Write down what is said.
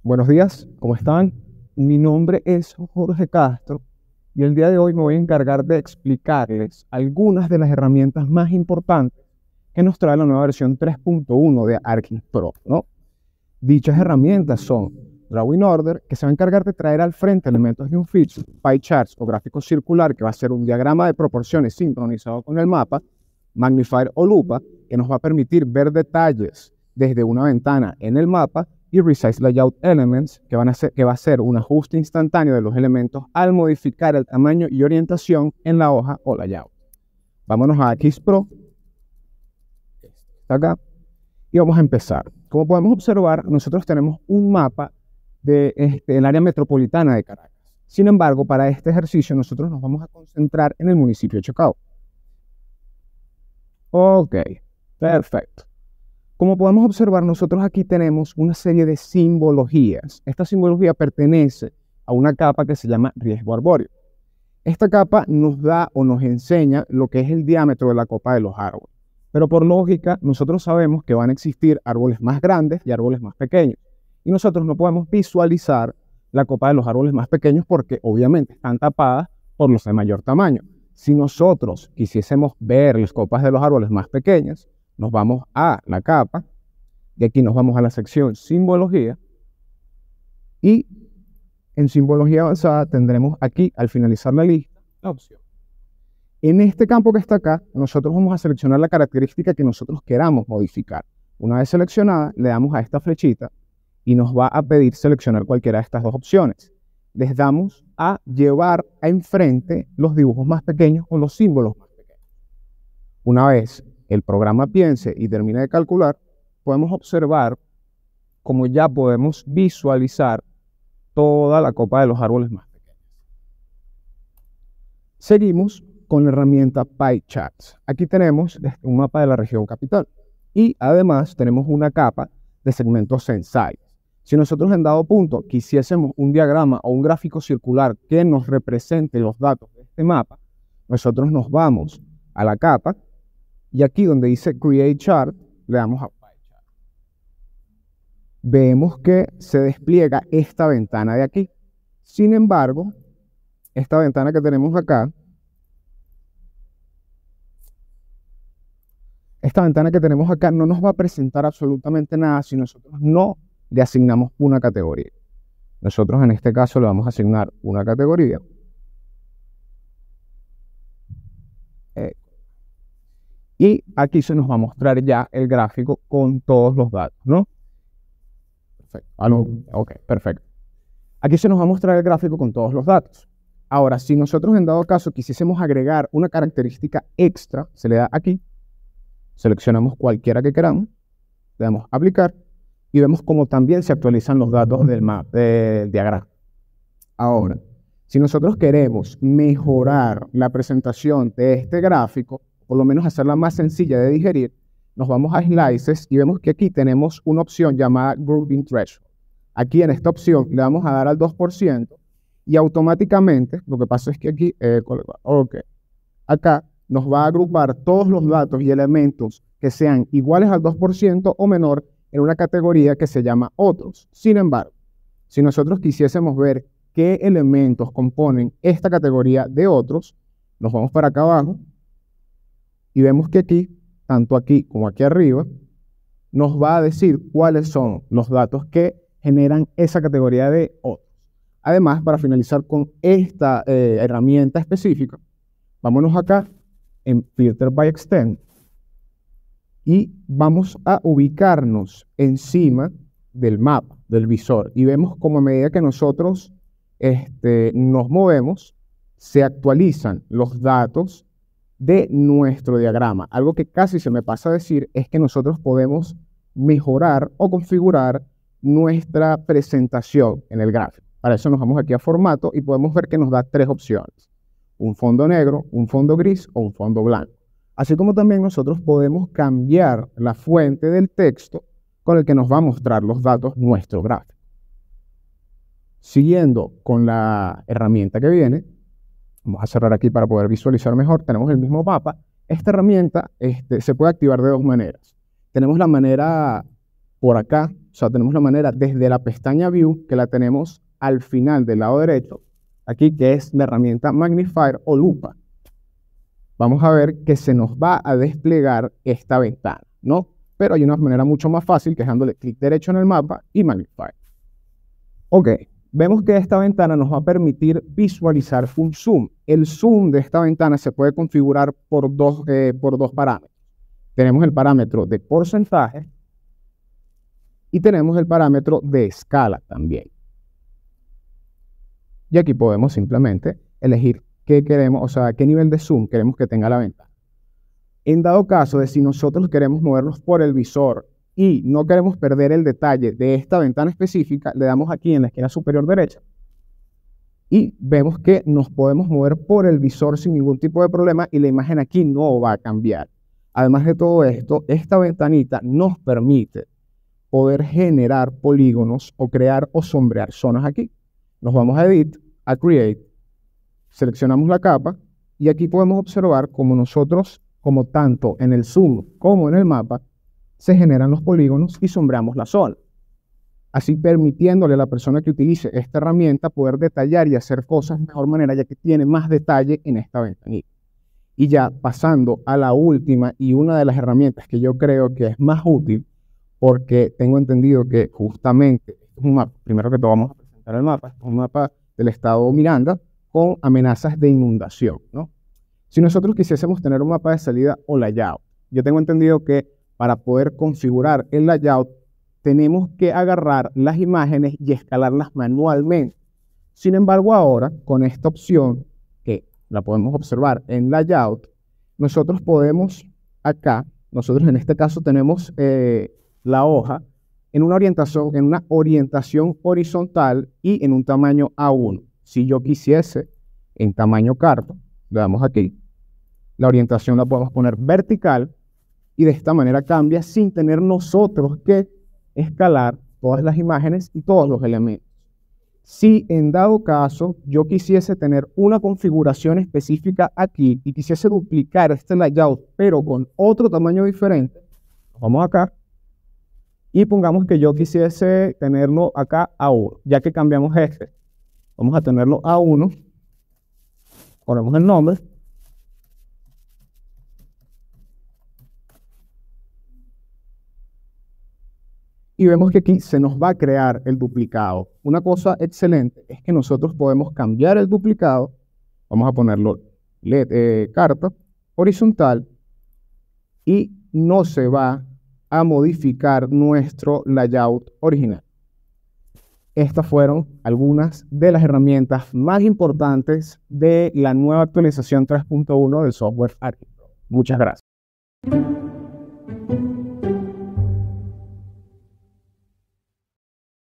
Buenos días, ¿cómo están? Mi nombre es Jorge Castro y el día de hoy me voy a encargar de explicarles algunas de las herramientas más importantes que nos trae la nueva versión 3.1 de ArcGIS Pro, ¿no? Dichas herramientas son Drawing Order, que se va a encargar de traer al frente elementos de un feature, pie charts o gráfico circular, que va a ser un diagrama de proporciones sincronizado con el mapa, Magnifier o lupa, que nos va a permitir ver detalles desde una ventana en el mapa, y Resize Layout Elements, que va a ser un ajuste instantáneo de los elementos al modificar el tamaño y orientación en la hoja o layout. Vámonos a ArcGIS Pro, está acá, y vamos a empezar. Como podemos observar, nosotros tenemos un mapa del área metropolitana de Caracas. Sin embargo, para este ejercicio nosotros nos vamos a concentrar en el municipio de Chacao. Ok, perfecto. Como podemos observar, nosotros aquí tenemos una serie de simbologías. Esta simbología pertenece a una capa que se llama riesgo arbóreo. Esta capa nos da o nos enseña lo que es el diámetro de la copa de los árboles. Pero por lógica, nosotros sabemos que van a existir árboles más grandes y árboles más pequeños. Y nosotros no podemos visualizar la copa de los árboles más pequeños porque obviamente están tapadas por los de mayor tamaño. Si nosotros quisiésemos ver las copas de los árboles más pequeñas, nos vamos a la capa, y aquí nos vamos a la sección simbología, y en simbología avanzada tendremos aquí, al finalizar la lista, la opción. En este campo que está acá, nosotros vamos a seleccionar la característica que nosotros queramos modificar. Una vez seleccionada, le damos a esta flechita y nos va a pedir seleccionar cualquiera de estas dos opciones. Les damos a llevar a enfrente los dibujos más pequeños o los símbolos más pequeños. Una vez el programa piense y termine de calcular, podemos observar cómo ya podemos visualizar toda la copa de los árboles más pequeños. Seguimos con la herramienta Pie Charts. Aquí tenemos un mapa de la región capital y además tenemos una capa de segmentos sensibles. Si nosotros en dado punto quisiésemos un diagrama o un gráfico circular que nos represente los datos de este mapa, nosotros nos vamos a la capa y aquí donde dice Create Chart, le damos a Pie Chart. Vemos que se despliega esta ventana de aquí. Sin embargo, esta ventana que tenemos acá, no nos va a presentar absolutamente nada si nosotros no le asignamos una categoría. Nosotros en este caso le vamos a asignar una categoría. Y aquí se nos va a mostrar ya el gráfico con todos los datos, ¿no? Perfecto. Ok, perfecto. Aquí se nos va a mostrar el gráfico con todos los datos. Ahora, si nosotros en dado caso quisiésemos agregar una característica extra, se le da aquí, seleccionamos cualquiera que queramos, le damos a aplicar y vemos cómo también se actualizan los datos del diagrama. Ahora, si nosotros queremos mejorar la presentación de este gráfico, por lo menos hacerla más sencilla de digerir, nos vamos a Slices y vemos que aquí tenemos una opción llamada Grouping Threshold. Aquí en esta opción le vamos a dar al 2% y automáticamente, lo que pasa es que aquí, acá nos va a agrupar todos los datos y elementos que sean iguales al 2% o menor en una categoría que se llama Otros. Sin embargo, si nosotros quisiésemos ver qué elementos componen esta categoría de Otros, nos vamos para acá abajo y vemos que aquí, tanto aquí como aquí arriba, nos va a decir cuáles son los datos que generan esa categoría de Otros. Además, para finalizar con esta herramienta específica, vámonos acá en Filter by Extend y vamos a ubicarnos encima del mapa, del visor, y vemos como a medida que nosotros nos movemos, se actualizan los datos de nuestro diagrama. Algo que casi se me pasa a decir es que nosotros podemos mejorar o configurar nuestra presentación en el gráfico. Para eso nos vamos aquí a formato y podemos ver que nos da tres opciones: un fondo negro, un fondo gris o un fondo blanco. Así como también nosotros podemos cambiar la fuente del texto con el que nos va a mostrar los datos nuestro gráfico. Siguiendo con la herramienta que viene, vamos a cerrar aquí para poder visualizar mejor. Tenemos el mismo mapa. Esta herramienta se puede activar de dos maneras. Tenemos la manera por acá, O sea, tenemos la manera desde la pestaña View, que la tenemos al final del lado derecho, aquí que es la herramienta Magnifier o lupa. Vamos a ver que se nos va a desplegar esta ventana, ¿no? Pero hay una manera mucho más fácil, que es dándole clic derecho en el mapa y Magnifier. Ok, vemos que esta ventana nos va a permitir visualizar un zoom. El zoom de esta ventana se puede configurar por dos parámetros. Tenemos el parámetro de porcentaje y tenemos el parámetro de escala también. Y aquí podemos simplemente elegir qué queremos, o sea, qué nivel de zoom queremos que tenga la ventana. En dado caso de si nosotros queremos movernos por el visor y no queremos perder el detalle de esta ventana específica, le damos aquí en la esquina superior derecha y vemos que nos podemos mover por el visor sin ningún tipo de problema y la imagen aquí no va a cambiar. Además de todo esto, esta ventanita nos permite poder generar polígonos o crear o sombrear zonas aquí. Nos vamos a Edit, a Create, seleccionamos la capa y aquí podemos observar cómo nosotros, como tanto en el zoom como en el mapa, se generan los polígonos y sombreamos la zona. Así permitiéndole a la persona que utilice esta herramienta poder detallar y hacer cosas de mejor manera, ya que tiene más detalle en esta ventanita. Y ya pasando a la última y una de las herramientas que yo creo que es más útil, porque tengo entendido que justamente, esto es un mapa, primero que todo vamos a presentar el mapa, es un mapa del estado Miranda con amenazas de inundación, ¿no? Si nosotros quisiésemos tener un mapa de salida o layout, yo tengo entendido que para poder configurar el layout tenemos que agarrar las imágenes y escalarlas manualmente. Sin embargo, ahora con esta opción, que la podemos observar en layout, nosotros podemos acá, nosotros en este caso tenemos la hoja en una orientación horizontal y en un tamaño A1. Si yo quisiese en tamaño carta, le damos aquí, la orientación la podemos poner vertical y de esta manera cambia sin tener nosotros que escalar todas las imágenes y todos los elementos. Si en dado caso yo quisiese tener una configuración específica aquí y quisiese duplicar este layout pero con otro tamaño diferente, vamos acá y pongamos que yo quisiese tenerlo acá a 1, ya que cambiamos este. Vamos a tenerlo a 1, ponemos el nombre. Y vemos que aquí se nos va a crear el duplicado. Una cosa excelente es que nosotros podemos cambiar el duplicado. Vamos a ponerlo carta horizontal y no se va a modificar nuestro layout original. Estas fueron algunas de las herramientas más importantes de la nueva actualización 3.1 del software Archicad. Muchas gracias.